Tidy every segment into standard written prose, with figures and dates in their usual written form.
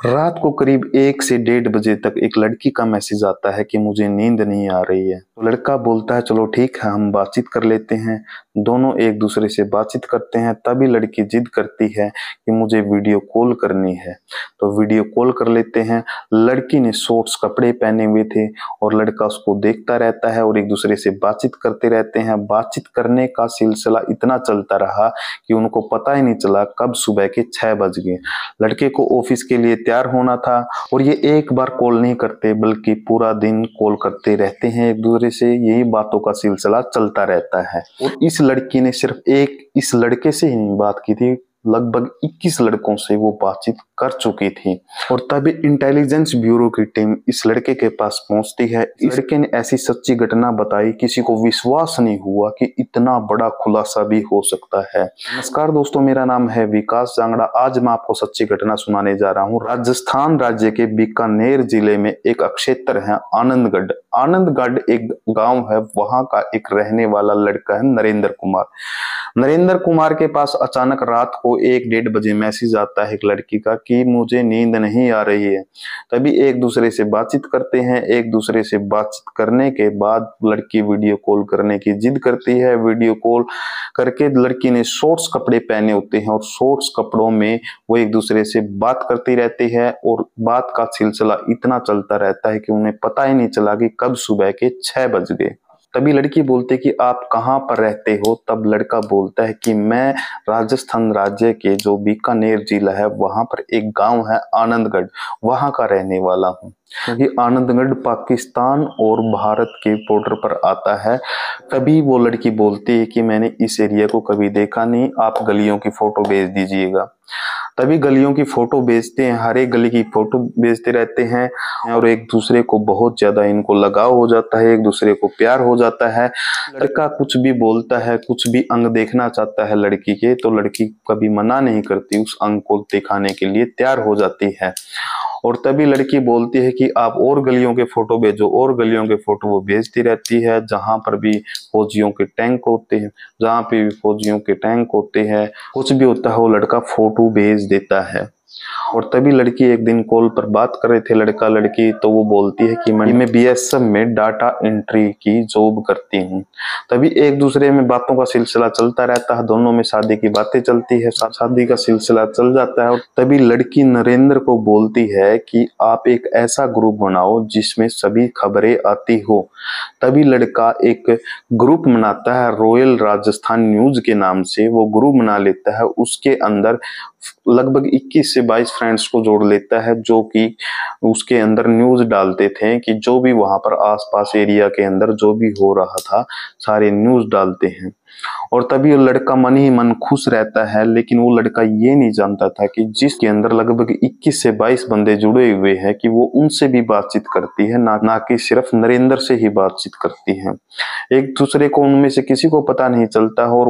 रात को करीब 1 से 1:30 बजे तक एक लड़की का मैसेज आता है कि मुझे नींद नहीं आ रही है। तो लड़का बोलता है चलो ठीक है, हम बातचीत कर लेते हैं। दोनों एक दूसरे से बातचीत करते हैं। तभी लड़की जिद करती है कि मुझे वीडियो कॉल करनी है। तो वीडियो कॉल कर लेते हैं। लड़की ने शॉर्ट्स कपड़े पहने हुए थे और लड़का उसको देखता रहता है और एक दूसरे से बातचीत करते रहते हैं। बातचीत करने का सिलसिला इतना चलता रहा कि उनको पता ही नहीं चला कब सुबह के 6 बज गए। लड़के को ऑफिस के लिए तैयार होना था और ये एक बार कॉल नहीं करते बल्कि पूरा दिन कॉल करते रहते हैं एक दूसरे से। यही बातों का सिलसिला चलता रहता है और इस लड़की ने सिर्फ इस लड़के से ही नहीं बात की थी, लगभग 21 लड़कों से वो बातचीत कर चुकी थी। और तभी इंटेलिजेंस ब्यूरो की टीम इस लड़के के पास पहुंचती है। इस लड़के ने ऐसी सच्ची घटना बताई, किसी को विश्वास नहीं हुआ कि इतना बड़ा खुलासा भी हो सकता है। नमस्कार दोस्तों, मेरा नाम है विकास जांगड़ा। आज मैं आपको सच्ची घटना सुनाने जा रहा हूँ। राजस्थान राज्य के बीकानेर जिले में एक क्षेत्र है आनंदगढ़। आनंदगढ़ एक गांव है, वहां का एक रहने वाला लड़का है नरेंद्र कुमार। नरेंद्र कुमार के पास अचानक रात को 1-1:30 बजे मैसेज आता है एक लड़की का कि मुझे नींद नहीं आ रही है। तभी एक दूसरे से बातचीत करते हैं। एक दूसरे से बातचीत करने के बाद लड़की वीडियो कॉल करने की जिद करती है। वीडियो कॉल करके लड़की ने शॉर्ट्स कपड़े पहने होते हैं और शॉर्ट्स कपड़ों में वो एक दूसरे से बात करती रहती है और बात का सिलसिला इतना चलता रहता है कि उन्हें पता ही नहीं चला कि कब सुबह के 6 बज गए। तभी लड़की बोलती कि आप कहाँ पर रहते हो। तब लड़का बोलता है कि मैं राजस्थान राज्य के जो बीकानेर जिला है वहां पर एक गांव है आनंदगढ़, वहां का रहने वाला हूँ। क्योंकि आनंदगढ़ पाकिस्तान और भारत के बॉर्डर पर आता है। तभी वो लड़की बोलती है कि मैंने इस एरिया को कभी देखा नहीं, आप गलियों की फोटो भेज दीजिएगा। तभी गलियों की फोटो भेजते हैं, हर एक गली की फोटो भेजते रहते हैं और एक दूसरे को बहुत ज्यादा इनको लगाव हो जाता है, एक दूसरे को प्यार हो जाता है। लड़का कुछ भी बोलता है, कुछ भी अंग देखना चाहता है लड़की के, तो लड़की कभी मना नहीं करती, उस अंग को दिखाने के लिए तैयार हो जाती है। और तभी लड़की बोलती है कि आप और गलियों के फोटो भेजो, और गलियों के फोटो वो भेजती रहती है। जहां पर भी फौजियों के टैंक होते हैं, जहां पे भी फौजियों के टैंक होते हैं, कुछ भी होता है, वो लड़का फोटो भेज देता है। और तभी लड़की एक दिन कॉल पर बात कर रहे थे लड़का लड़की, तो वो बोलती है कि मैं बीएसएफ में डाटा एंट्री की जॉब करती हूँ। तभी एक दूसरे में बातों का सिलसिला चलता रहता है, दोनों में शादी की बातें चलती है, शादी का सिलसिला चल जाता है। और तभी लड़की नरेंद्र को बोलती है कि आप एक ऐसा ग्रुप बनाओ जिसमें सभी खबरें आती हो। तभी लड़का एक ग्रुप बनाता है रॉयल राजस्थान न्यूज के नाम से, वो ग्रुप बना लेता है। उसके अंदर लगभग 21 से 22 फ्रेंड्स को जोड़ लेता है जो कि उसके अंदर न्यूज डालते थे कि जो भी वहां पर आसपास एरिया के अंदर जो भी हो रहा था सारे न्यूज डालते हैं। और तभी वो लड़का मन ही मन खुश रहता है, लेकिन वो लड़का ये नहीं जानता था कि जिसके अंदर लगभग 21 से 22 बंदे जुड़े हुए हैं कि वो उनसे भी बातचीत करती है, ना कि सिर्फ नरेंद्र से ही बातचीत करती है। एक दूसरे को उनमें से किसी को पता नहीं चलता है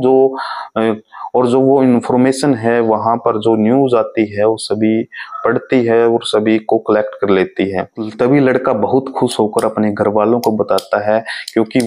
और जो वो इंफॉर्मेशन है वहां पर जो न्यूज आती है वो सभी पढ़ती है और सभी को कलेक्ट कर लेती है। तभी लड़का बहुत खुश होकर अपने घर वालों को बताता है, क्योंकि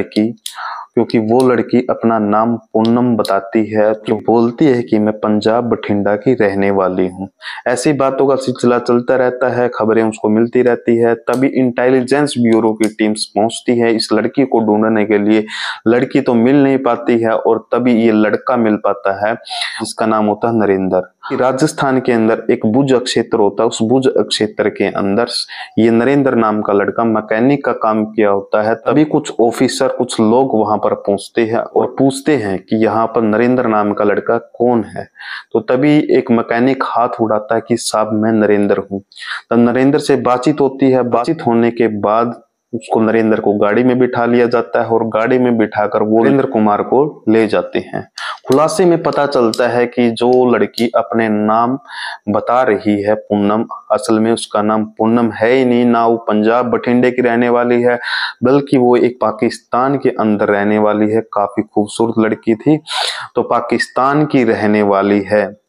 वो लड़की अपना नाम पूनम बताती है, जो बोलती है कि मैं पंजाब बठिंडा की रहने वाली हूँ। ऐसी बातों का सिलसिला चलता रहता है, खबरें उसको मिलती रहती है। तभी इंटेलिजेंस ब्यूरो की टीम पहुंचती है इस लड़की को ढूंढने के लिए। लड़की तो मिल नहीं पाती है और तभी ये लड़का मिल पाता है जिसका नाम होता है नरेंद्र। राजस्थान के अंदर एक भुज क्षेत्र होता है, उस भुज क्षेत्र के अंदर ये नरेंद्र नाम का लड़का मैकेनिक का काम किया होता है। तभी कुछ ऑफिसर, कुछ लोग वहां पर पहुंचते हैं और पूछते हैं कि यहाँ पर नरेंद्र नाम का लड़का कौन है। तो तभी एक मैकेनिक हाथ उठाता है कि साहब मैं नरेंद्र हूँ। तो नरेंद्र से बातचीत होती है। बातचीत होने के बाद उसको नरेंद्र को गाड़ी में बिठा लिया जाता है और गाड़ी में बिठाकर वो नरेंद्र कुमार को ले जाते हैं। खुलासे में पता चलता है कि जो लड़की अपने नाम बता रही है पूनम, असल में उसका नाम पूनम है ही नहीं, ना वो पंजाब बठिंडे की रहने वाली है, बल्कि वो एक पाकिस्तान के अंदर रहने वाली है। काफी खूबसूरत लड़की थी, तो पाकिस्तान की रहने वाली है।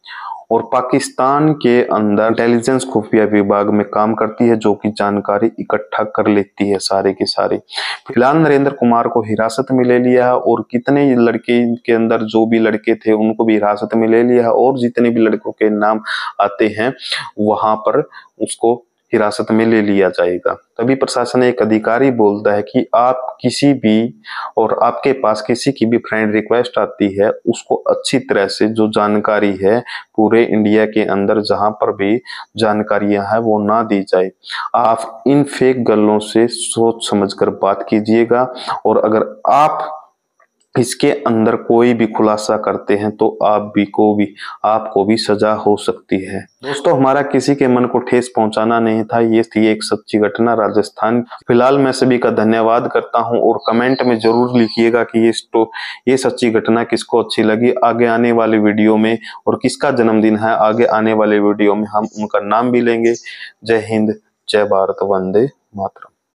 और पाकिस्तान के अंदर इंटेलिजेंस खुफिया विभाग में काम करती है, जो कि जानकारी इकट्ठा कर लेती है सारे की सारी। फिलहाल नरेंद्र कुमार को हिरासत में ले लिया है और कितने लड़के के अंदर जो भी लड़के थे उनको भी हिरासत में ले लिया है, और जितने भी लड़कों के नाम आते हैं वहां पर उसको हिरासत में ले लिया जाएगा। तभी प्रशासन एक अधिकारी बोलता है कि आप किसी भी और आपके पास किसी की भी फ्रेंड रिक्वेस्ट आती है, उसको अच्छी तरह से जो जानकारी है पूरे इंडिया के अंदर जहां पर भी जानकारियां हैं वो ना दी जाए। आप इन फेक गल्लों से सोच समझकर बात कीजिएगा, और अगर आप इसके अंदर कोई भी खुलासा करते हैं तो आपको भी सजा हो सकती है। दोस्तों, हमारा किसी के मन को ठेस पहुंचाना नहीं था, ये थी एक सच्ची घटना राजस्थान। फिलहाल मैं सभी का धन्यवाद करता हूं, और कमेंट में जरूर लिखिएगा कि ये सच्ची घटना किसको अच्छी लगी आगे आने वाले वीडियो में, और किसका जन्मदिन है आगे आने वाले वीडियो में हम उनका नाम भी लेंगे। जय हिंद, जय भारत, वंदे मातरम।